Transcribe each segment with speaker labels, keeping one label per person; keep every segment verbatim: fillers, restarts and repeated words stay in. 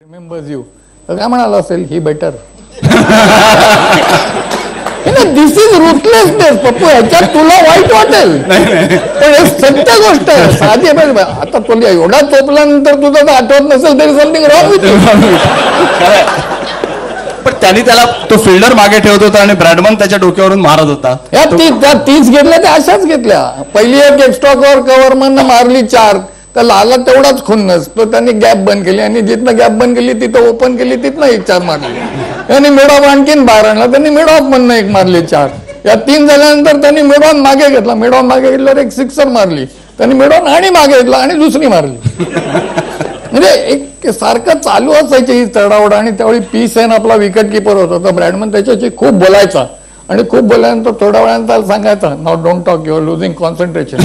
Speaker 1: remembers you. तर काय म्हणाला असेल he better. This is ruthlessness Pappu, ह्याच्यात तुला वाईट वाटेल पण हे सत्य गोष्ट आहे. साधी आता तुला एवढा चोपल्यानंतर तुझं तर आठवत नसेल तरी समथिंग रॉंग विथ यू.
Speaker 2: पण त्यांनी त्याला तो फिल्डर मागे ठेवत होता आणि ब्रॅडमन त्याच्या डोक्यावरून मारत होता.
Speaker 1: या त्या तीच घेतल्या त्या अशाच घेतल्या. पहिली एक एक्स्ट्रा कव्हर कव्हरमन मारली चार, तर लाला तेवढाच खुन्नस तो त्यांनी गॅप बंद केली आणि जिथनं गॅप बंद केली तिथं ओपन केली तिथनं एक चार मारली. त्यांनी मिड ऑफ आणखीन बाहेर आणला, त्यांनी मिड ऑफ मधनं एक मारली चार. या तीन झाल्यानंतर त्यांनी मिड ऑन मागे घेतला, मिड ऑन मागे घेतल्यावर एक सिक्सर मारली, त्यांनी मिड ऑन आणि मागे घेतला आणि दुसरी मारली. म्हणजे एक सारखं चालू असायची ही चढावड. आणि त्यावेळी पी सेन आपला विकेट किपर होता, तर ब्रॅडमन त्याच्याशी खूप बोलायचा आणि खूप बोलल्यानंतर थोड्या वेळानंतर सांगायचा now don't talk, you are losing concentration.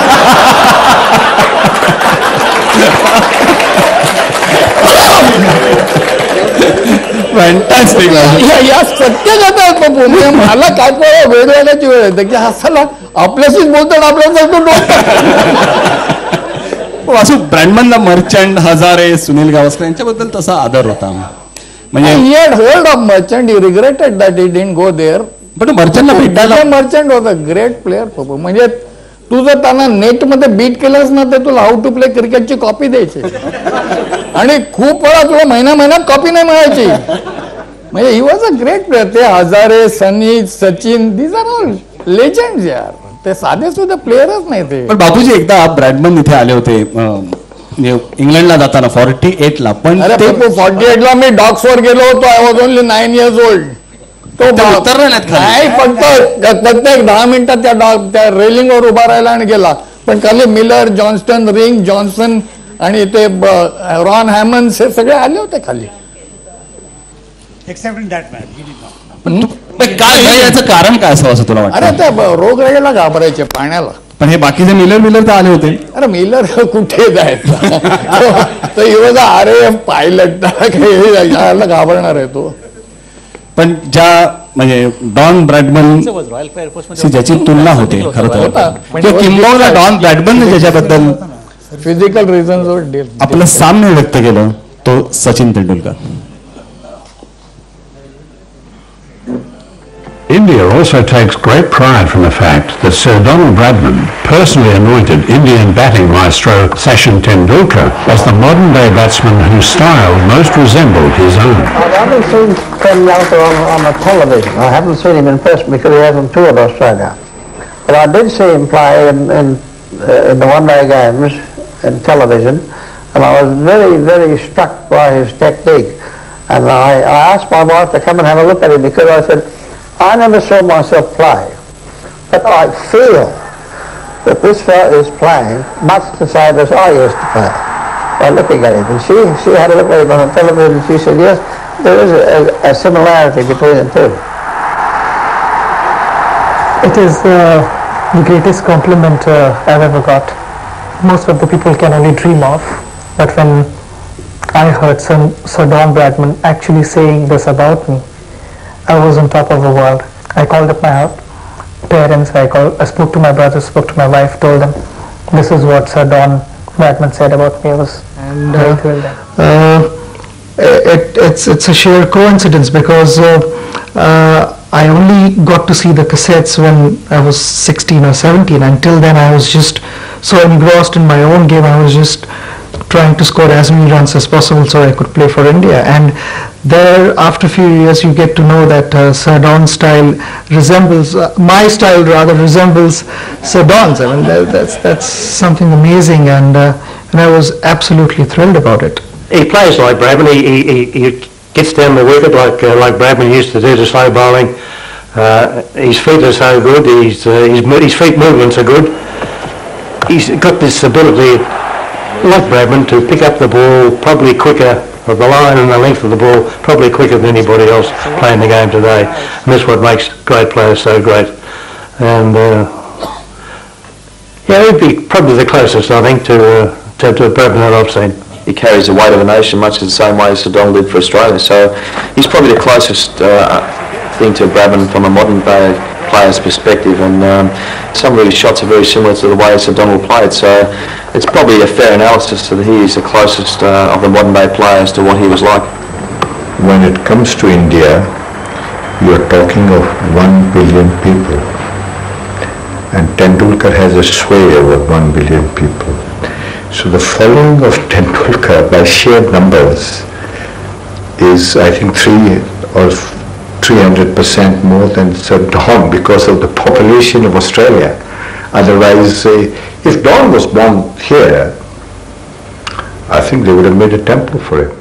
Speaker 2: Fantastic.
Speaker 1: या सत्य कथा आहेत पप्पू. मला काय कळलं वेळ वेळाची वेळ येते की असाला आपल्याशीच बोलतात आपल्याला.
Speaker 2: असं ब्रॅडमनला मर्चंट, हजारे, सुनील गावस्कर यांच्याबद्दल तसा आदर होता.
Speaker 1: म्हणजे he had hold of Merchant, he regretted that he didn't go there.
Speaker 2: पण मर्चंटला भेटायला
Speaker 1: मर्चंट होता ग्रेट प्लेअर पप्पू. म्हणजे तू जर त्यांना नेट मध्ये बीट केलंस ना तर तुला हाऊ टू प्ले क्रिकेटची कॉपी द्यायची आणि खूप वेळा तुला महिना महिन्यात कॉपी नाही मिळायची. म्हणजे he was a great player. ते Hazare, Sunny, Sachin, these are all legends यार. ते साधे सुद्धा प्लेअरच नाही ते.
Speaker 2: पण बाबूजी एकदा ब्रॅडमन इथे आले होते इंग्लंडला जाताना फॉर्टी एट ला. पण
Speaker 1: फॉर्टी एट ला मी डॉक्स वर गेलो होतो. I was only nine years old. तो नाही फक्त फक्त एक दहा मिनिटात त्या डॉग त्या रेलिंगवर उभा राहिला आणि गेला. पण खाली मिलर, जॉन्स्टन, रिंग, जॉन्सन आणि ते रॉन हॅमन्स हे सगळे आले होते खाली.
Speaker 2: काय याचं कारण काय असावं असं तुला वाटतं?
Speaker 1: अरे त्या रोगराईला घाबरायचे पाण्याला.
Speaker 2: पण हे बाकीचे मिलर मिलर तर आले होते.
Speaker 1: अरे मिलर कुठे जायचं. अरे पायलट याला घाबरणार आहे तो. पण
Speaker 2: ज्या म्हणजे डॉन ब्रॅडमन ज्याची तुलना होते खरं तर किंबहुना डॉन ब्रॅडमन ज्याच्याबद्दल
Speaker 1: फिजिकल रिझन्स
Speaker 2: आपलं साम्य व्यक्त केलं तो Sachin Tendulkar.
Speaker 3: India also takes great pride from the fact that Sir Don Bradman personally anointed Indian batting maestro Sachin Tendulkar as the modern-day batsman whose style most resembled his own.
Speaker 4: I haven't seen Tendulkar on, on the television. I haven't seen him in person because he hasn't toured Australia. But I did see him play in, in, uh, in the one-day games in television, and I was very, very struck by his technique. And I, I asked my wife to come and have a look at him because I said, I never saw myself play, but I feel that this fellow is playing much the same as I used to play by looking at him. And she, she had a look at him on the television and she said, yes, there is a, a similarity between the two.
Speaker 5: It is uh, the greatest compliment uh, I've ever got. Most of the people can only dream of, but when I heard Sir, Sir Don Bradman actually saying this about me, I was on top of the world. I called up my parents, I called, I spoke to my brothers, spoke to my wife, told them this is what Sir Don Bradman said about me. I was and, very uh, thrilled. Uh, it, it's, it's a sheer coincidence because uh, uh, I only got to see the cassettes when I was sixteen or seventeen. Until then I was just so engrossed in my own game. I was just trying to score as many runs as possible so I could play for India. And there, after a few years, you get to know that uh, Sir Don's style resembles, uh, my style rather resembles Sir Don's. I mean, that, that's that's something amazing, and uh, and I was absolutely thrilled about it.
Speaker 4: He plays like Bradman. He, he, he gets down the wicket like uh, like Bradman used to do, the slow bowling. Uh, his feet are so good. His, uh, his his feet movements are good. He's got this ability, like Bradman, to pick up the ball probably quicker, of the line and the length of the ball, probably quicker than anybody else playing the game today. And that's what makes great players so great. And uh, yeah, he'd be probably the closest, I think, to uh, to, to Bradman that I've seen.
Speaker 6: He carries the weight of a nation much the same way as Sir Don did for Australia. So he's probably the closest uh, thing to Bradman from a modern day player's perspective, and um, some of his shots are very similar to the way Sir Donald played, so it's probably a fair analysis that he is the closest uh, of the modern day players to what he was like.
Speaker 7: When it comes to India, you are talking of one billion people, and Tendulkar has a sway over one billion people. So the following of Tendulkar by sheer numbers is, I think, three or three hundred percent more than Sir Don because of the population of Australia. Otherwise, uh, if Don was born here, I think they would have made a temple for him.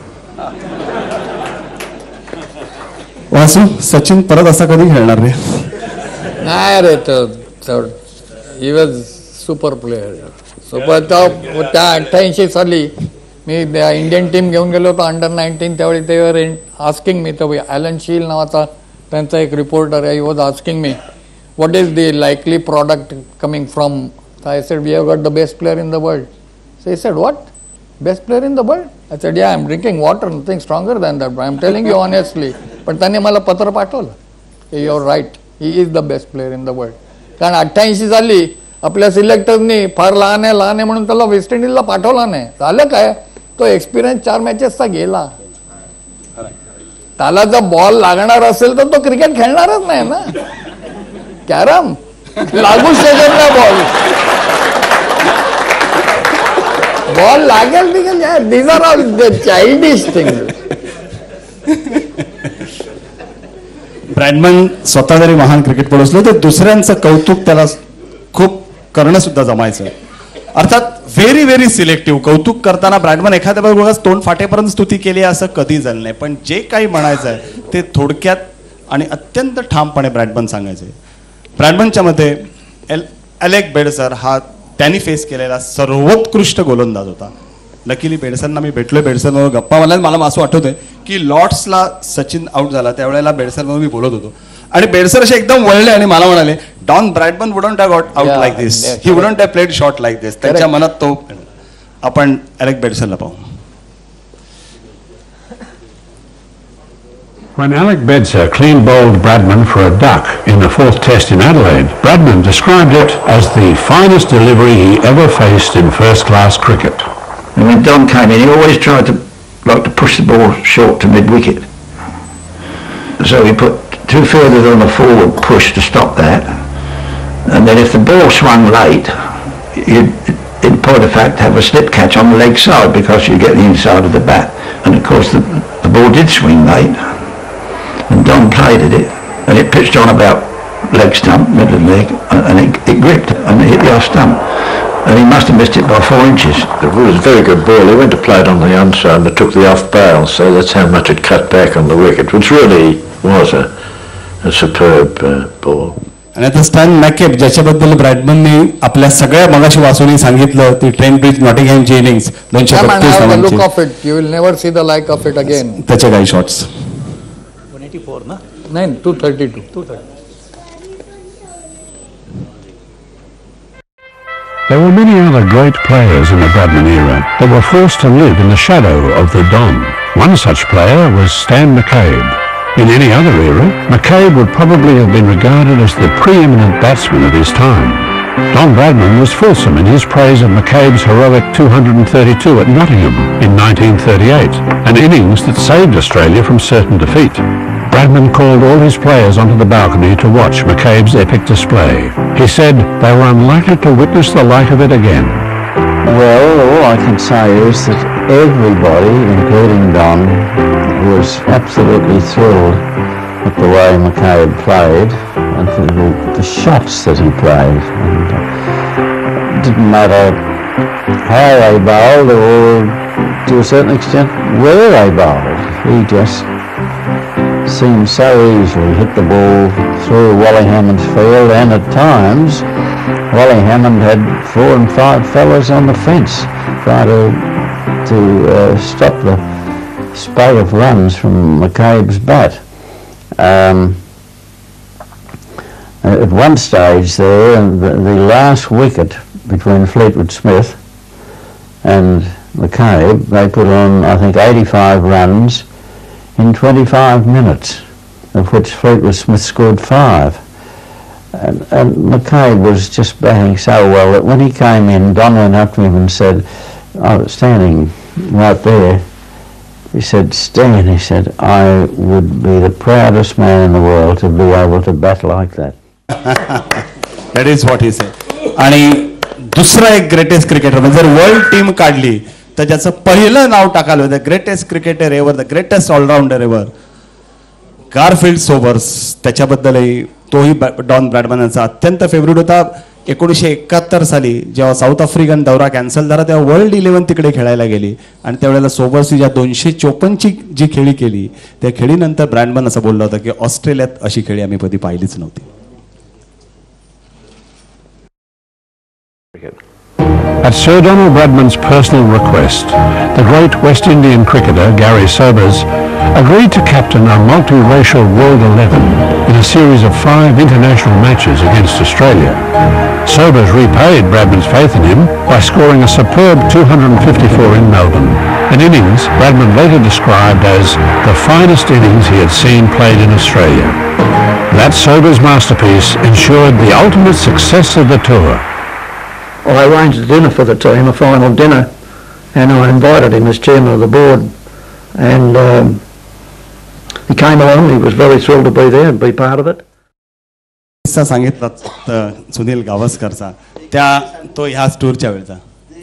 Speaker 2: वासू सचिन परत असा कधी खेळणार रे?
Speaker 1: नाही रे, तो he was super player. Super तो त्या अठ्ठ्याऐंशी साली मी इंडियन टीम घेऊन गेलो होतो अंडर नाईन्टीन. त्यावेळी ते वर आस्किंग मी, तो ॲलन शील नावाचा त्यांचा एक रिपोर्टर आहे, he was asking me what is the likely product coming from. So I said, we have got the best player in the world. So he said, what? Best player in the world? I said, yeah, I'm drinking water, nothing stronger than that. But I'm telling you honestly. पण त्यांनी मला पत्र पाठवलं की you are right, he is the best player in the world. कारण अठ्ठ्याऐंशी साली आपल्या सिलेक्टरनी फार लहान आहे लहान आहे म्हणून त्याला वेस्ट इंडिजला पाठवला नाही. झालं काय, तो एक्सपिरियन्स चार मॅचेसचा गेला. त्याला जर बॉल लागणार असेल तर तो क्रिकेट खेळणारच नाही ना. कॅरम लागू शकत नाही बॉल, बॉल लागेल बिगेल. These are all the childish things.
Speaker 2: ब्रॅडमन स्वतः जरी महान क्रिकेटपटू असलो तर दुसऱ्यांचं कौतुक त्याला खूप करणं सुद्धा जमायचं. अर्थात व्हेरी व्हेरी सिलेक्टिव्ह कौतुक करताना ब्रॅडमन एखाद्या बघा तोंड फाटेपर्यंत स्तुती केली असं कधी झालं नाही. पण जे काही म्हणायचं आहे ते थोडक्यात आणि अत्यंत ठामपणे ब्रॅडमन सांगायचे. ब्रॅडमनच्या मते एल अलेक बेडसर हा त्यांनी फेस केलेला सर्वोत्कृष्ट गोलंदाज होता. लकीली बेडसरना मी भेटलोय, बेडसरवर गप्पा मला मला असं आठवतंय की लॉर्ड्सला सचिन आउट झाला त्यावेळेला बेडसरवर मी बोलत होतो आणि बेडसर असे एकदम वळले आणि मला म्हणाले, Don Bradman wouldn't have got out like this, he wouldn't have played shot like this. त्यांच्या मनात तो. आपण अलेक बेडसरला पाहू.
Speaker 3: When Alec Bedser clean bowled Bradman for a duck in the fourth test in Adelaide, Bradman described it as the finest delivery he ever faced in first-class cricket.
Speaker 4: And when Don came in, he always tried to like to push the ball short to mid-wicket. So he put two fielders on the forward push to stop that. And then if the ball swung late, you'd, in point of fact, have a slip catch on the leg side because you get the inside of the bat. And of course, the, the ball did swing late. And Don played at it, and it pitched on about leg stump, middle of the leg, and it, it gripped and it hit the off stump. And he must have missed it by four inches.
Speaker 7: It was a very good ball. He went to play it on the underside and it took the off bail, so that's how much it cut back on the wicket, which really was a, a superb uh, ball.
Speaker 2: आणि आता Stan मॅकेब ज्याच्याबद्दल ब्रॅडमनने आपल्या सगळ्या मगाशी वाचून सांगितलं ती Trent bridge नॉटिंगहॅमची innings दोनशे बत्तीस
Speaker 1: look of it, you will never see the like of it again.
Speaker 2: त्याचे काही शॉट्स
Speaker 5: one eighty-four ना
Speaker 1: नाही two thirty two
Speaker 5: two thirty.
Speaker 3: There were many other great players in the Bradman era that were forced to live in the shadow of the Don. One such player was Stan McCabe. In any other era, McCabe would probably have been regarded as the preeminent batsman of his time. Don Bradman was fulsome in his praise of McCabe's heroic two hundred thirty-two at Nottingham in nineteen thirty-eight, an innings that saved Australia from certain defeat. Bradman called all his players onto the balcony to watch McCabe's epic display. He said they were unlikely to witness the like of it again.
Speaker 8: Well, all I can say is that everybody, including Don, was absolutely thrilled at the way McCabe played and for the, the shots that he played. And it didn't matter how they bowled or to a certain extent where they bowled. He just seemed so easily hit the ball through Wally Hammond's field, and at times Wally Hammond had four and five fellas on the fence trying to, to uh, stop the spate of runs from McCabe's bat. Um, at one stage there, the, the last wicket between Fleetwood Smith and McCabe, they put on I think eighty-five runs in twenty-five minutes, of which Fleetwood Smith scored five. And, and McCabe was just batting so well that when he came in, Don went up to him and said, I was standing right there, he said, Stan, he said, I would be the proudest man in the world to be able to bat like that.
Speaker 2: That is what he said. आणि दुसरा एक greatest cricketer म्हणजे जर world team काढली तर ज्याचं पहिलं नाव टाकायला the greatest cricketer ever, the greatest allrounder ever, Garfield Sobers. त्याच्याबद्दलही तोही डॉन ब्रॅडमन यांचा अत्यंत फेवरेट होता. एकोणीसशे एकाहत्तर साली जेव्हा साऊथ आफ्रिकन दौरा कॅन्सल झाला तेव्हा वर्ल्ड इलेव्हन तिकडे खेळायला गेली आणि त्यावेळेला सोबर्सची ज्या दोनशे चोपन्नची जी खेळी केली त्या खेळीनंतर ब्रॅडमन असं बोलला होता की ऑस्ट्रेलियात अशी खेळी आम्ही कधी पाहिलीच नव्हती.
Speaker 3: At Sir Don Bradman's personal request, the great West Indian cricketer Gary Sobers agreed to captain a multiracial World eleven in a series of five international matches against Australia. Sobers repaid Bradman's faith in him by scoring a superb two hundred fifty-four in Melbourne, an innings Bradman later described as the finest innings he had seen played in Australia. That Sobers masterpiece ensured the ultimate success of the tour.
Speaker 4: I arranged a dinner for the team, a final dinner, and I invited him as chairman of the board, and um, he came along. He was very thrilled to be there and be part of it.
Speaker 2: किस्सा सांगितला सुनील गावस्करचा त्या तो ह्याच टूरच्या वेळचा.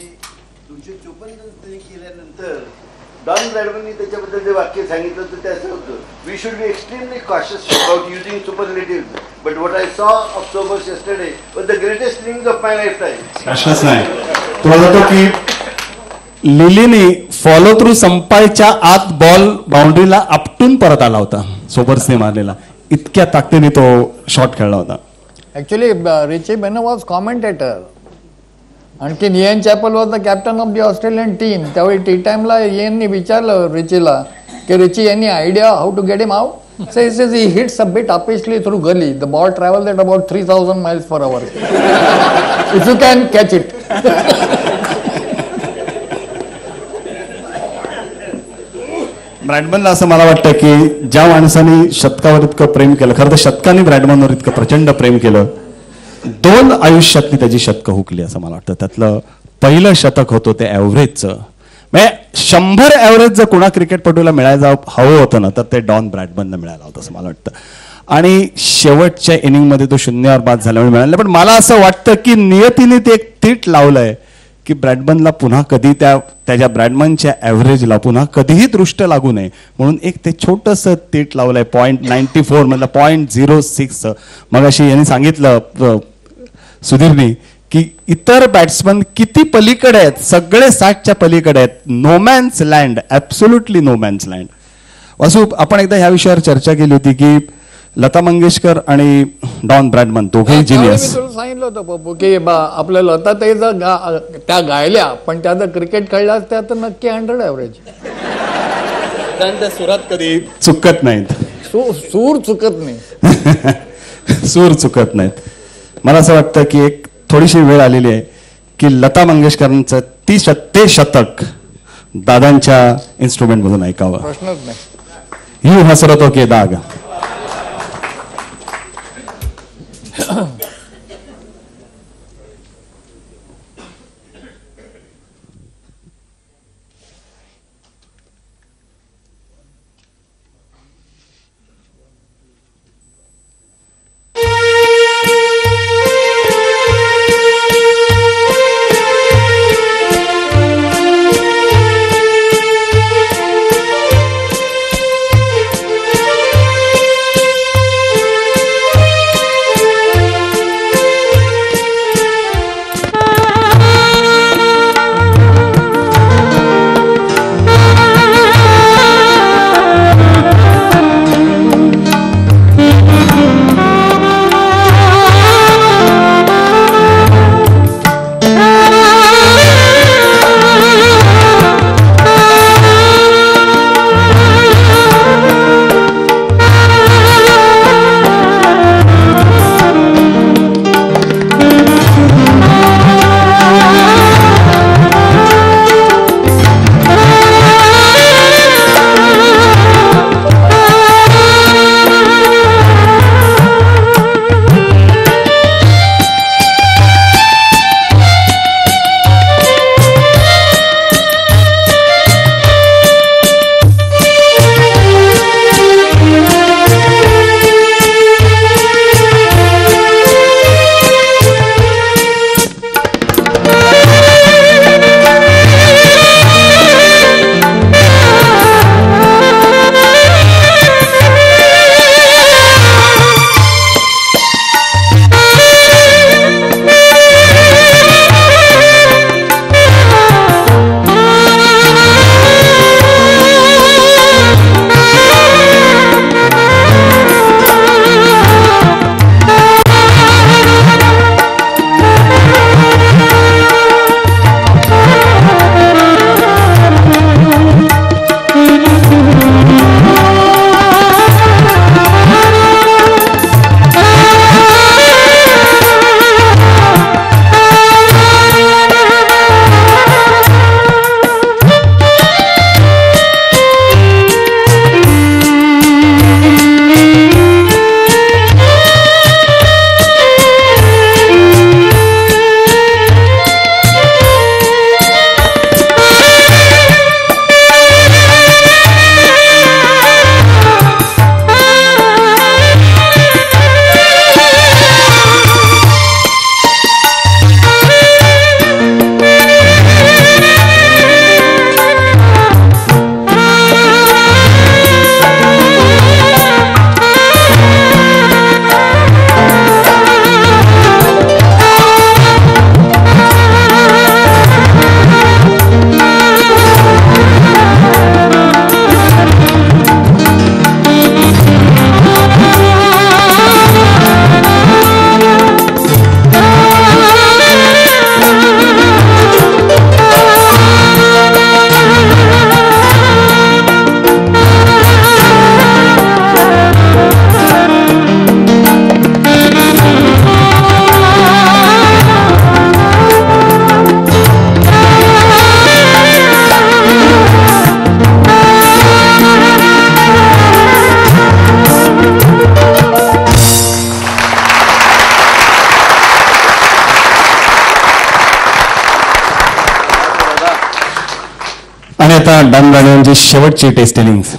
Speaker 9: Don ब्रॅडमननी त्याच्याबद्दल जे वाक्य सांगितलं तर त्याचं होतं, we should be extremely cautious about using superlative, but what I saw of Sobers yesterday was the greatest thing of my life time.
Speaker 2: प्रश्नच नाही. तुम्हाला तो की लिलीने फॉलो थ्रू संपायच्या आत बॉल बाउंड्रीला आपटून परत आला होता सोबर्सने मारलेला. इतक्या ताकदीने तो शॉट खेळला होता.
Speaker 1: Actually Richie Benaud was commentator. आणखी Ian Chappell was the captain of the Australian team. त्यावेळी टी टाइमला इयननी विचारलं रिचीला की Richie any idea how to get him out. So he says he hits a bit upishly through gully. The ball travels at about three thousand miles per hour. If you can catch it.
Speaker 2: ब्रॅडमनला असं मला वाटतं की ज्या माणसाने शतकावर इतकं प्रेम केलं, खरं तर शतकाने ब्रॅडमनवर इतकं प्रचंड प्रेम केलं, दोन आयुष्यातली त्याची शतकं हुकली असं मला वाटतं. त्यातलं पहिलं शतक होतं ते ॲव्हरेजचं. म्हणजे शंभर ॲव्हरेज जर कुणा क्रिकेटपटूला मिळायला हवं होतं ना तर ते डॉन ब्रॅडमननं मिळालं होतं असं मला वाटतं. आणि शेवटच्या इनिंगमध्ये तो शून्यावर बाद झाल्यामुळे मिळालं. पण मला असं वाटतं की नियतीने ते एक तीट लावलंय की ब्रॅडमनला पुन्हा कधी त्या त्याच्या ब्रॅडमनच्या ॲव्हरेजला पुन्हा कधीही दृष्ट लागू नये म्हणून एक ते छोटंसं तीट लावलंय पॉईंट नाईन्टी फोर मधलं पॉईंट झिरो सिक्स. मग अशी यांनी सांगितलं सुधीरनी की इतर बॅट्समन किती पलीकडे आहेत, सगळे साठच्या पलीकडे आहेत. No man's land, absolutely no man's land. Vasu आपण एकदा ह्या विषयावर चर्चा केली होती की लता मंगेशकर आणि डॉन ब्रॅडमन दोघेही जिनियस.
Speaker 1: मी तुला सांगितलं होतं पप्पू की आपल्या लता ताई जर त्या गायल्या पण त्या जर क्रिकेट खेळल्या त्या तर नक्की हंड्रेड ॲव्हरेज.
Speaker 2: कारण त्या सुरात कधी चुकत नाहीत.
Speaker 1: सूर चुकत नाही.
Speaker 2: सूर चुकत नाहीत. मला असं वाटतं की एक थोडीशी वेळ आलेली आहे की लता मंगेशकरांचं ती ते शतक दादांच्या इन्स्ट्रुमेंट मधून ऐकावं.
Speaker 1: प्रश्नच नाही.
Speaker 2: यू हसरतो के दाग. आता डॉन ब्रॅडमनची शेवटची test innings.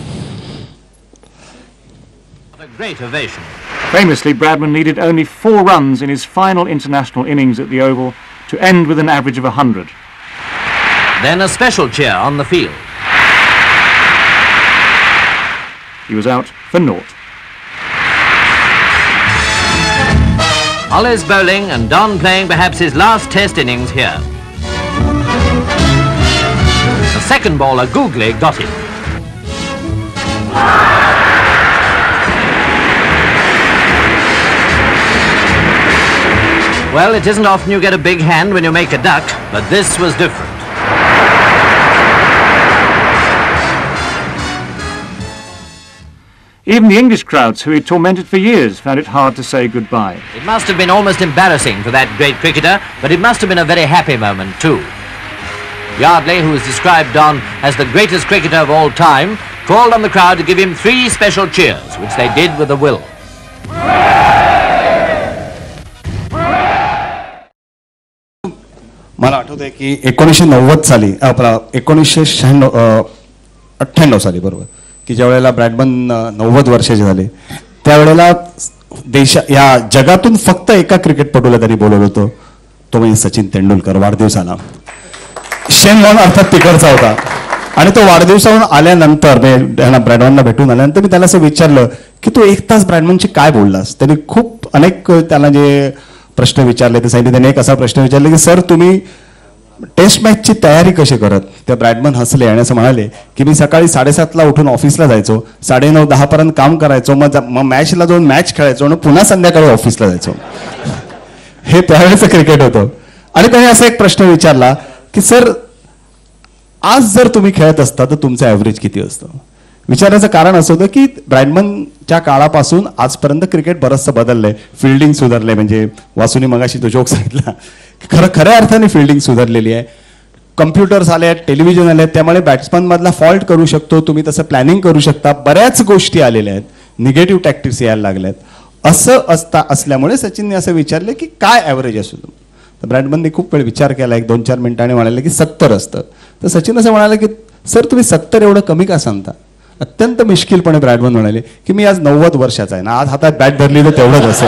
Speaker 10: Great ovation.
Speaker 11: Famously, Bradman needed only four runs in his final international innings at the Oval to end with an average of one hundred.
Speaker 10: Then a special cheer on the field.
Speaker 11: He was out for naught.
Speaker 10: Hollis bowling and Don playing perhaps his last test innings here. The second bowler, Googly, got him. Well, it isn't often you get a big hand when you make a duck, but this was different.
Speaker 11: Even the English crowds, who he tormented for years, found it hard to say goodbye.
Speaker 10: It must have been almost embarrassing for that great cricketer, but it must have been a very happy moment too. Yardley, who is described Don as the greatest cricketer of all time, called on the crowd to give him three special cheers, which they did with a will.
Speaker 2: मला आठवतंय की एकोणीसशे नव्वद साली आपला एकोणीसशे शहाण्णव अठ्ठ्याण्णव साली बरोबर की ज्या वेळेला ब्रॅडमन नव्वद वर्षाचे झाले त्यावेळेला देशा या जगातून फक्त एका क्रिकेटपटूला त्यांनी बोलवलं होतं, तो म्हणजे सचिन तेंडुलकर वाढदिवसाला. शेन वॉर्न अर्थात तिकडचा होता आणि तो वाढदिवसावरून आल्यानंतर त्यांना ब्रॅडमनला भेटून आल्यानंतर मी त्याला असं विचारलं की तू एक तास ब्रॅडमनशी काय बोललास. त्यांनी खूप अनेक त्याला जे प्रश्न विचारले ते सांगितले. त्याने एक असा प्रश्न विचारला की सर तुम्ही टेस्ट मॅचची तयारी कशी करत. त्या ब्रॅडमन हसले आणि असं म्हणाले की मी सकाळी साडेसातला उठून ऑफिसला जायचो, साडेनऊ दहा पर्यंत काम करायचो, मग मग मॅचला जाऊन मॅच खेळायचो आणि पुन्हा संध्याकाळी ऑफिसला जायचो. हे त्यावेळेचं क्रिकेट होतं. आणि त्याने असा एक प्रश्न विचारला की सर आज जर तुम्ही खेळत असता तर तुमचं ॲव्हरेज किती असतं. विचारायचं कारण असं होतं की ब्रॅडमनच्या काळापासून आजपर्यंत क्रिकेट बरंचसं बदललंय, फिल्डिंग सुधारलंय. म्हणजे वासुनी मगाशी तो जोक सांगितला खरं खऱ्या अर्थाने फिल्डिंग सुधारलेली आहे. कम्प्युटर्स आले आहेत, टेलिव्हिजन आले आहेत, त्यामुळे बॅट्समन मधला फॉल्ट करू शकतो, तुम्ही तसं प्लॅनिंग करू शकता. बऱ्याच गोष्टी आलेल्या आहेत, निगेटिव्ह टॅक्टिक्स यायला लागल्यात. असं असता असल्यामुळे सचिनने असं विचारले की काय ॲव्हरेज असू. तर ब्रॅडमनने खूप वेळ विचार केला, एक दोन चार मिनिटांनी म्हणाले की सत्तर असतं. तर सचिन असं म्हणाले की सर तुम्ही सत्तर एवढं कमी का सांगता. अत्यंत मिश्किलपणे ब्रॅडमन म्हणाले की मी आज नव्वद वर्षाचा आहे ना, आज हातात बॅट धरली तर तेवढंच असेल.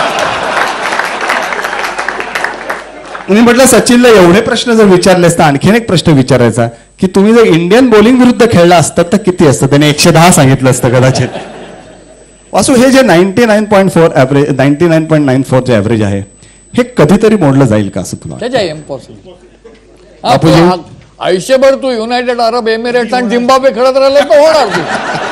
Speaker 2: मी म्हटलं सचिनला एवढे प्रश्न जर विचारले असता आणखीन एक प्रश्न विचारायचा की तुम्ही जर इंडियन बॉलिंग विरुद्ध खेळला असतात तर किती असतं. त्याने एकशे दहा सांगितलं असतं कदाचित. वासू हे जे ninety nine point four average ninety nine point nine four जे ॲव्हरेज आहे हे कधीतरी मोडलं जाईल का असं तुला.
Speaker 1: इम्पॉसिबल. आयुष्यभर तू युनायटेड अरब एमिरेट्स आणि झिम्बाब्वे खेळत राहिले तर होणार तू.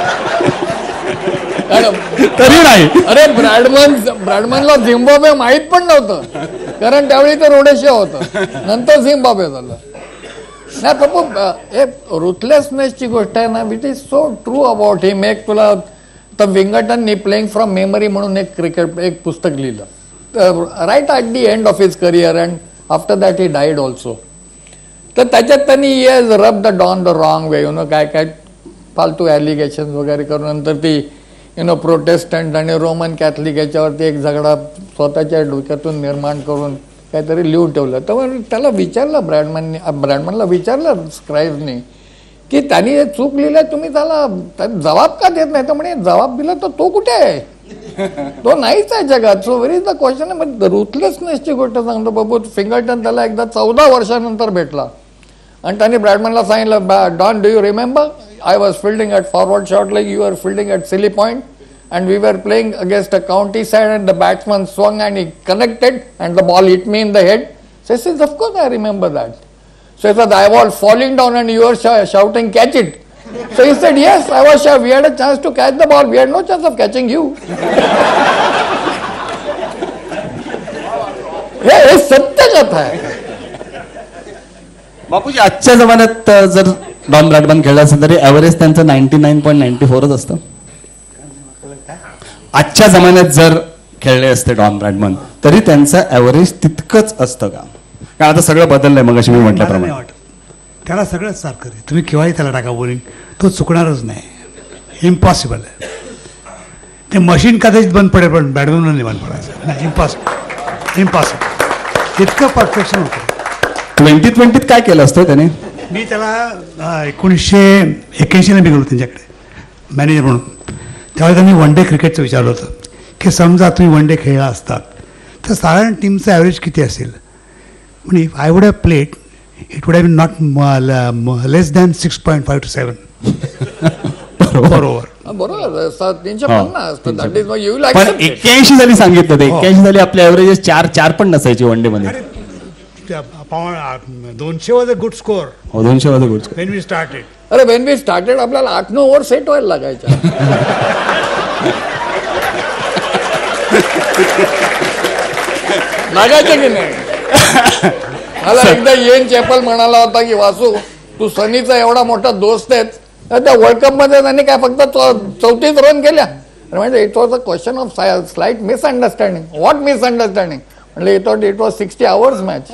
Speaker 2: तरी नाही. अरे
Speaker 1: ब्रॅडमन ब्रॅडमनला झिम्बाब्वे माहित पण नव्हतं कारण त्यावेळी तर रोडेशिया होतं, नंतर झिम्बाब्वे झालं. नाही पप्पू हे रुथलेसनेसची गोष्ट आहे ना, which is so true about him. एक तुला तर विंगटननी प्लेइंग फ्रॉम मेमरी म्हणून एक क्रिकेट एक पुस्तक लिहिलं right at the end of his career and after that he died also. तर त्याच्यात त्यांनी येज rub the Don the wrong way, you know काय काय फालतू ॲलिगेशन वगैरे करून नंतर ती यु नो प्रोटेस्टंट आणि रोमन कॅथलिक याच्यावरती एक झगडा स्वतःच्या डोक्यातून निर्माण करून काहीतरी लिहून ठेवलं. तर त्याला विचारलं ब्रॅडमननी ब्रॅडमनला विचारलं स्क्राईब्सनी की त्यांनी हे चूक लिहिलं तुम्ही त्याला जबाब का देत नाही. तर म्हणे जबाब दिला तर तो कुठे आहे, तो नाहीच आहे जगात. So where is the question. मग रुथलेसनेसची गोष्ट सांगतो बाबू. फिंगरटन त्याला एकदा चौदा वर्षानंतर भेटला आणि त्यांनी ब्रॅडमनला सांगितलं Don do you remember I was fielding at forward short like you were fielding at silly point and we were playing against a county side and the batsman swung and he connected and the ball hit me in the head. So he says, of course I remember that. So he said, I was falling down and you were sh- shouting catch it. So he said, yes, I was sure we had a chance to catch the ball. We had no chance of catching you. हे हे सत्य कथा आहे
Speaker 2: बापूजी. आजच्या जमान्यात जर don Bradman खेळला असेल तरी ॲव्हरेज त्यांचं नाईन्टी नाईन पॉईंट नाईन्टी फोरच असतं. आजच्या जमान्यात जर खेळले असते डॉन ब्रॅडमन तरी त्यांचं ॲव्हरेज तितकंच असतं का. कारण आता सगळं बदललंय मग अशी मी म्हटल्याप्रमाणे.
Speaker 12: त्याला सगळंच सारखं रे, तुम्ही केव्हाही त्याला टाका बॉलिंग तो चुकणारच नाही. इम्पॉसिबल आहे. ते मशीन कदाचित बंद पडेल पण बॅडमिंटन नाही बंद पडायचं नाही. Impossible impossible. इतकं परफेक्शन होतं.
Speaker 2: ट्वेंटी ट्वेंटीत काय केलं असतं त्याने.
Speaker 12: मी त्याला एकोणीसशे एक्क्याऐंशीला मी गेलो त्यांच्याकडे मॅनेजर म्हणून. त्यावेळी त्यांनी वन डे क्रिकेटचं विचारलं होतं की समजा तुम्ही वन डे खेळला असतात तर साधारण टीमचं ॲव्हरेज किती असेल. म्हणजे if I would have played it would have been not less than six point five to seven बरोबर
Speaker 1: बरोबर तीनशे पन्नास.
Speaker 2: पण एक्क्याऐंशी साली सांगितलं ते एक्क्याऐंशी साली आपले ॲव्हरेजेस चार चार पण नसायचे वन डे मध्ये.
Speaker 12: दोनशे वॉज अ गुड स्कोअर.
Speaker 2: हो दोनशे was a good score
Speaker 12: when we started.
Speaker 1: अरे वेन वी स्टार्टेड आपल्याला आठ नऊ ओव्हर सेट व्हायला लागायच्या. लागायचं की नाही. मला एकदा येन चॅपल म्हणाला होता की वासू तू सनीचा एवढा मोठा दोस्त आहे त्या वर्ल्ड कप मध्ये त्यांनी काय फक्त चौतीस रन केल्या. म्हणजे it was a question of slight misunderstanding. What misunderstanding म्हणजे it what it was sixty hours match.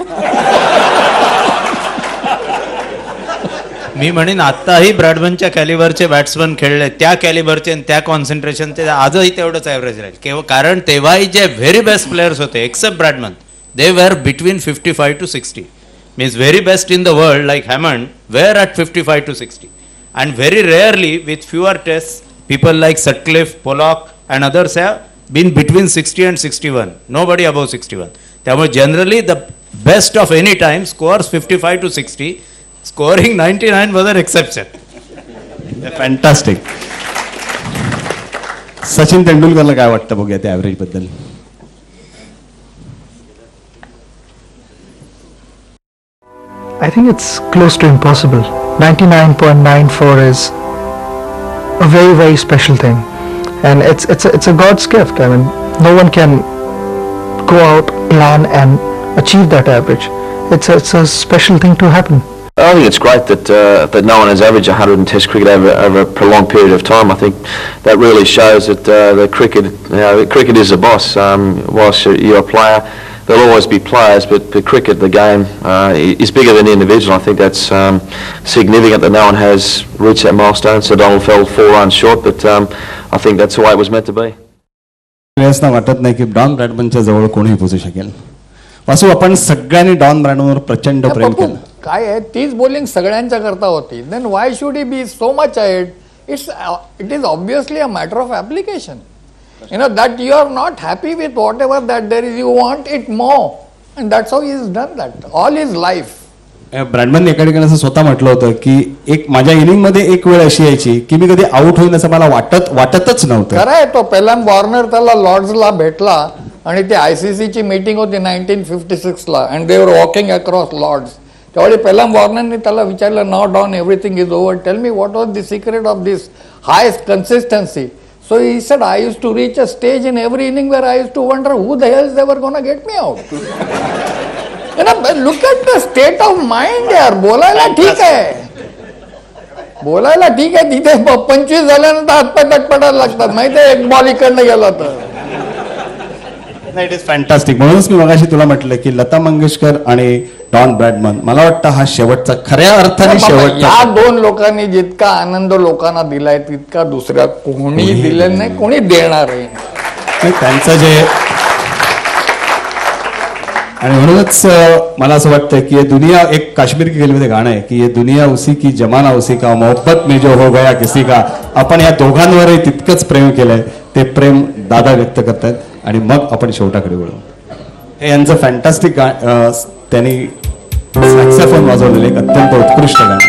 Speaker 13: मी म्हणेन आत्ताही ब्रॅडमनच्या कॅलिबरचे बॅट्समन खेळले त्या कॅलिबरचे त्या कॉन्सन्ट्रेशन ते आजही तेवढंच ॲव्हरेज राहील. केवळ कारण तेव्हाही जे व्हेरी बेस्ट प्लेयर्स होते except Bradman they were between fifty five to sixty. Means very best in the world like Hammond were at fifty five to sixty. And very rarely with fewer tests people like Sutcliffe, Pollock and others have been between sixty and sixty-one. Nobody above sixty-one. त्यामुळे generally the best of any time scores fifty-five to sixty. Scoring ninety-nine was an exception.
Speaker 2: Fantastic. Sachin तेंडुलकरला काय वाटतं बघूया त्या average बद्दल.
Speaker 5: I think it's close to impossible. ninety-nine point nine four is a very very special thing, and it's it's a, it's a God's gift. I mean, no one can go out, plan and achieve that average. It's a, it's a special thing to happen.
Speaker 6: I think it's great that uh, that no one has averaged one hundred in Test cricket over over a prolonged period of time. I think that really shows that uh, the cricket, you know, cricket is the boss. Um, whilst you're, you're a player, there'll always be players, but the cricket, the game, uh, is bigger than the individual. I think that's um, significant that no one has reached that milestone. So Donald fell four runs short, but um, I think that's the way it was meant to be.
Speaker 2: प्लेयर्सना वाटत नाही की don ब्रॅडमनच्या जवळ कोणीही पोहोचू शकेल. वासू आपण सगळ्यांनी don ब्रॅडमनवर प्रचंड प्रेम केलं.
Speaker 1: काय आहे तीच बॉलिंग सगळ्यांच्या करता होती. Then why should he be so much ahead. It's it is obviously a matter of application. You know that you are not happy with whatever that there is, you want it more, and that's how he has done that all his life.
Speaker 2: Bradman एका ठिकाणी असं स्वतः म्हटलं होतं की एक माझ्या inning मध्ये एक वेळ अशी यायची की मी कधी आउट होईन असं मला वाटत वाटतच नव्हतं.
Speaker 1: खरं आहे. तो पहिला वॉर्नर त्याला लॉर्ड्सला भेटला आणि ते आयसीसीची मीटिंग होती नाईन्टीन फिफ्टी सिक्सला and they were walking across Lord's. त्यावेळी पहिला वॉर्नरने त्याला विचारलं now Don everything is over tell me what was the secret of this high consistency. So he said, I used to reach a stage in every inning where I used to wonder who the hell is ever going to get me out. You know, look at the state of mind यार. बोलायला ठीक आहे, बोलायला ठीक आहे. तिथे पंचवीस झाल्यानंतर हातपाय तटपटायला लागतात माहिती आहे. एक बॉल इकडनं गेला तर.
Speaker 2: It is fantastic. म्हणूनच मी मगाशी तुला म्हटलं की लता मंगेशकर आणि डॉन ब्रॅडमन मला वाटतं हा शेवटचा खऱ्या अर्थाने शेवटचा.
Speaker 1: या दोन लोकांनी जितका आनंद लोकांना दिलाय तितका दुसऱ्या कोणी दिलेला नाही, कोणी देणार आहे.
Speaker 2: त्यांचं जे आणि म्हणूनच मला असं वाटतं की ये दुनिया एक काश्मीर की फिल्ममध्ये गाणं आहे की ये दुनिया उसी की जमाना उसी का मोहब्बत में जो हो गया किसी का. आपण या दोघांवरही तितकंच प्रेम केलंय. ते प्रेम दादा व्यक्त करतायत आणि मग आपण शेवटाकडे वळू. हे यांचं फॅन्टास्टिक गा त्यांनी सॅक्सोफोन वाजवलेलं एक अत्यंत उत्कृष्ट गाणं.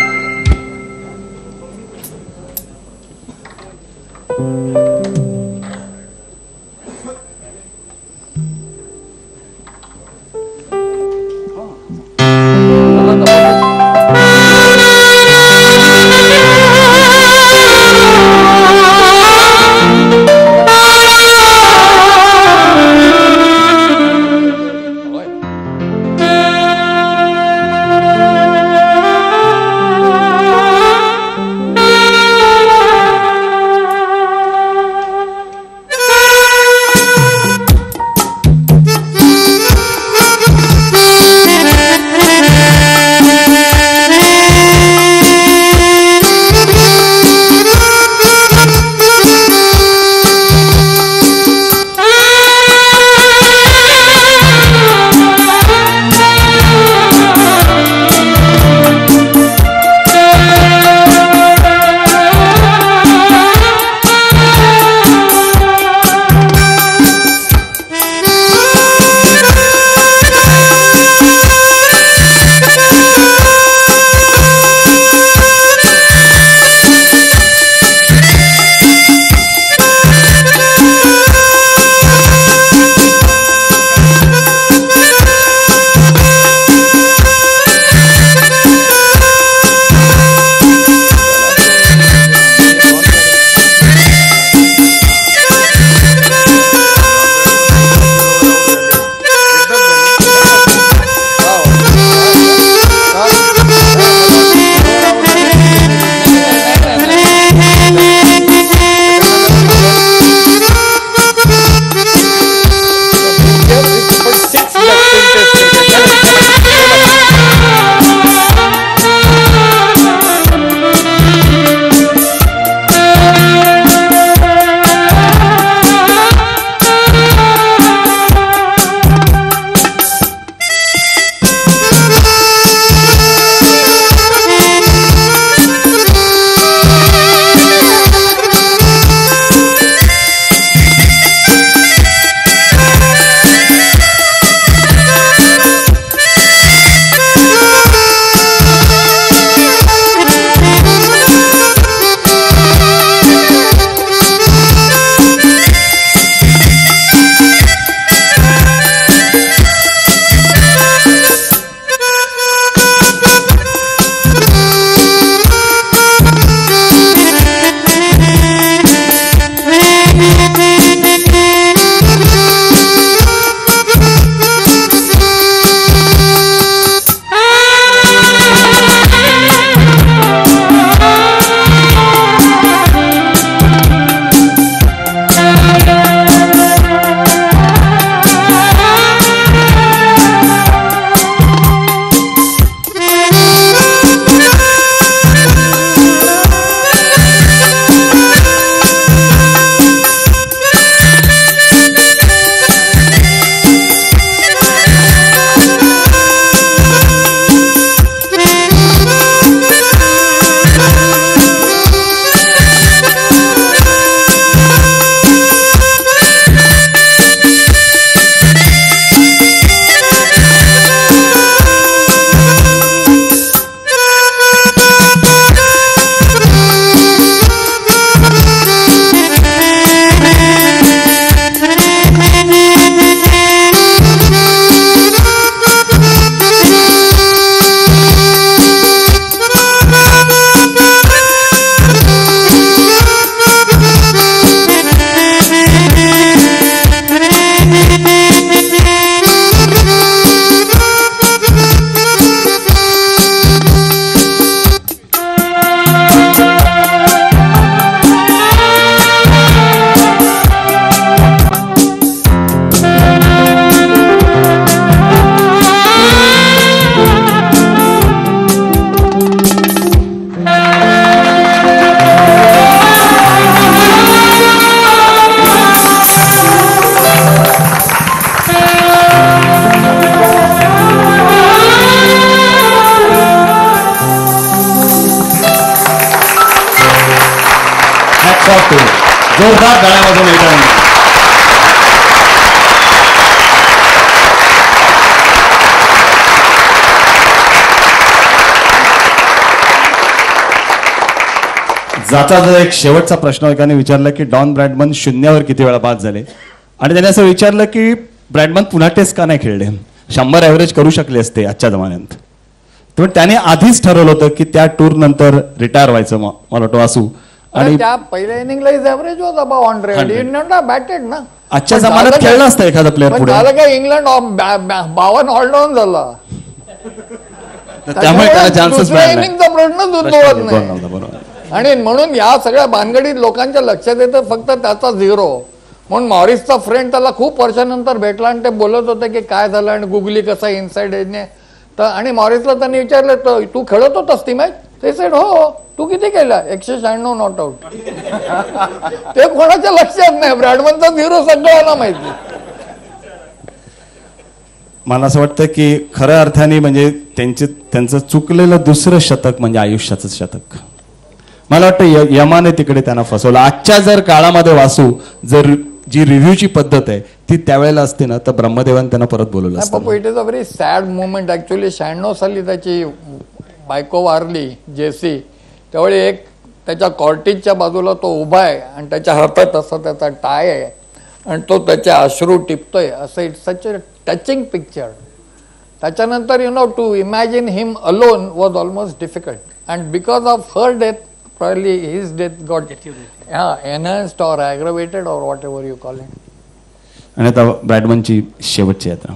Speaker 2: जोरदार गाण्यामधून एकदा जाता जाता एक शेवटचा प्रश्न एकाने विचारला की डॉन ब्रॅडमन शून्यावर किती वेळा बाद झाले आणि त्याने असं विचारलं की ब्रॅडमन पुन्हा टेस्ट का नाही खेळले, शंभर ॲव्हरेज करू शकले असते आजच्या जमान्यात. तर त्याने आधीच ठरवलं होतं की त्या टूर नंतर रिटायर व्हायचं मला वाटतं वासू. आणि
Speaker 1: त्या पहिल्या इनिंगला इज ॲव्हरेज होता अबाव हंड्रेड इंग्लंडला बॅटेड ना.
Speaker 2: आजच्या जमान्यात खेळलं असतं एखादा प्लेअर पुढे.
Speaker 1: झालं काय इंग्लंड बावन ऑलडाऊन झाला
Speaker 2: त्यामुळे त्याला चान्सेस
Speaker 1: इनिंगचा प्रश्नच उद्भवत नाही. आणि म्हणून या सगळ्या भानगडीत लोकांच्या लक्षात येतं फक्त त्याचा झिरो. म्हणून मॉरिसचा फ्रेंड त्याला खूप वर्षानंतर भेटला आणि ते बोलत होते की काय झालं आणि गुगली कसा इनसाइड एजने. तर आणि मॉरिसला त्यांनी विचारलं तर तू खेळत होतास ती मॅच. ते सेड हो. तू किती केला, एकशे शहाण्णव नॉट आउट. ते कोणाच्या लक्षात नाही. ब्रॅडमनचा झिरो सगळ्यांना माहिती.
Speaker 2: मला असं वाटतं की खऱ्या अर्थाने म्हणजे त्यांचे त्यांचं चुकलेलं दुसरं शतक म्हणजे आयुष्याचं शतक. मला वाटतं यमाने तिकडे त्यांना फसवलं. आजच्या जर काळामध्ये वासू जर जी रिव्ह्यूची पद्धत आहे ती त्यावेळेला असते ना तर ब्रह्मदेवाने त्यांना परत बोलवलं असतं.
Speaker 1: It is a very sad movement actually. शहाण्णव साली त्याची बायको वारली जेसी. त्यावेळी एक त्याच्या कॉर्टेजच्या बाजूला तो उभा आहे आणि त्याच्या हातात असं त्याचा टाय आहे आणि तो त्याच्या अश्रू टिपतोय असं. It's such a touching picture. त्याच्यानंतर you know to imagine him alone was almost difficult and because of her death probably his death got yeah, enhanced or aggravated or whatever you call it.
Speaker 2: आणि आता ब्रॅडमनची शेवटची यात्रा.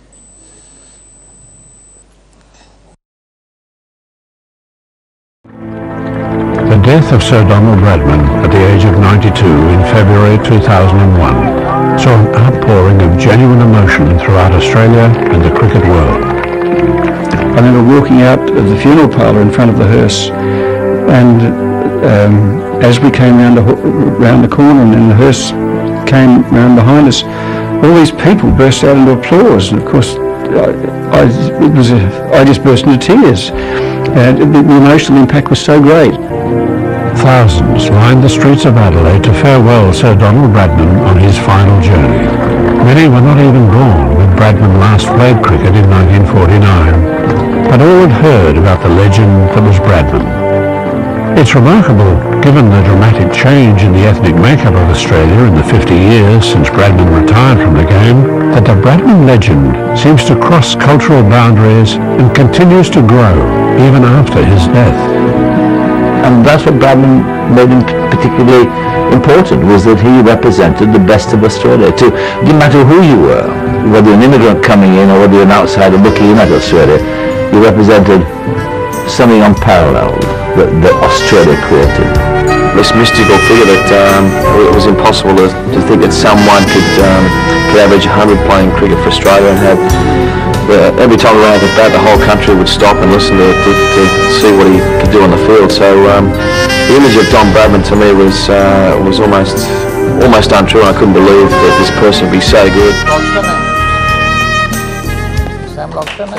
Speaker 3: The death of Sir Don Bradman at the age of ninety-two in February two thousand one saw an outpouring of genuine emotion throughout Australia and the cricket world.
Speaker 14: I remember walking out of the funeral parlour in front of the hearse, and um, as we came round the, round the corner and the hearse came round behind us, all these people burst out into applause. And of course, I, I, it was a, I just burst into tears. And the, the emotional impact was so great.
Speaker 3: Thousands lined the streets of Adelaide to farewell Sir Donald Bradman on his final journey. Many were not even born when Bradman last played cricket in nineteen forty-nine, but all had heard about the legend that was Bradman. It's remarkable, given the dramatic change in the ethnic makeup of Australia in the fifty years since Bradman retired from the game, that the Bradman legend seems to cross cultural boundaries and continues to grow even after his death.
Speaker 8: And that's what Bradman made him particularly important, was that he represented the best of Australia. To, it didn't matter who you were, whether you're an immigrant coming in or whether you're an outsider looking in at Australia, you represented something unparalleled that, that Australia created.
Speaker 6: This mystical figure that um, it was impossible to, to think that someone could, um, could average one hundred playing cricket for Australia and have the, every time around the bat the whole country would stop and listen to, to, to see what he could do on the field. So um, the image of Don Bradman to me was uh, was almost almost untrue. I couldn't believe that this person would be so good.
Speaker 1: Sam Loxton.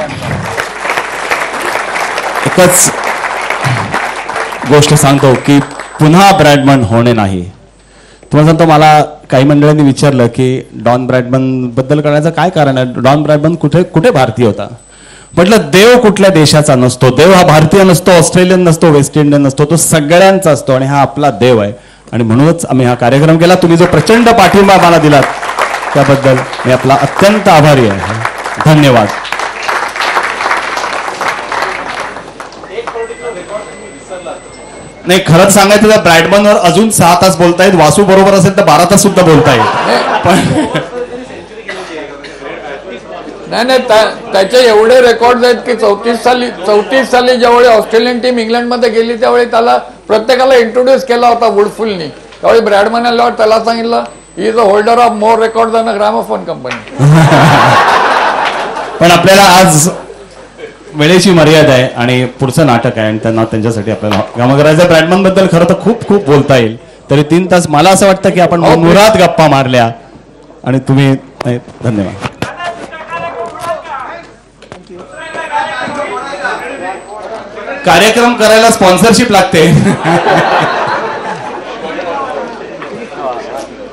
Speaker 2: एकच गोष्ट सांगतो की पुन्हा Bradman होणे नाही. तुम्हाला सांगतो, मला काही मंडळींनी विचारलं की डॉन ब्रॅडमन बद्दल करण्याचं काय कारण आहे, डॉन ब्रॅडमन कुठे कुठे भारतीय होता. म्हटलं देव कुठल्या देशाचा नसतो, देव हा भारतीय नसतो, ऑस्ट्रेलियन नसतो, वेस्ट इंडियन नसतो, तो सगळ्यांचा असतो आणि हा आपला देव आहे. आणि म्हणूनच आम्ही हा कार्यक्रम केला. तुम्ही जो प्रचंड पाठिंबा मला दिलात त्याबद्दल मी आपला अत्यंत आभारी आहे. धन्यवाद. नाही, खरंच सांगायचं तर ब्रॅडमनवर अजून सहा तास बोलता येईल. वासू बरोबर असेल तर बारा तास सुद्धा बोलता येईल. पण
Speaker 1: नाही नाही, त्याचे एवढे रेकॉर्ड आहेत की चौतीस साली चौतीस साली ज्यावेळी ऑस्ट्रेलियन टीम इंग्लंडमध्ये गेली त्यावेळी त्याला प्रत्येकाला इंट्रोड्यूस केला होता वुडफुलनी. त्यावेळी ब्रॅडमन आल्यावर त्याला सांगितलं he is a holder of more record than a gramophone company.
Speaker 2: पण आपल्याला आज वेळेची मर्यादा आहे आणि पुढचं नाटक आहे आणि त्यांना त्यांच्यासाठी आपल्याला काम करायचं. ब्रॅडमन बद्दल खरं तर खूप खूप बोलता येईल. तरी तीन तास मला असं वाटतं की आपण मुरात गप्पा मारल्या आणि तुम्ही धन्यवाद. कार्यक्रम करायला स्पॉन्सरशिप लागते.
Speaker 9: धन्यवाद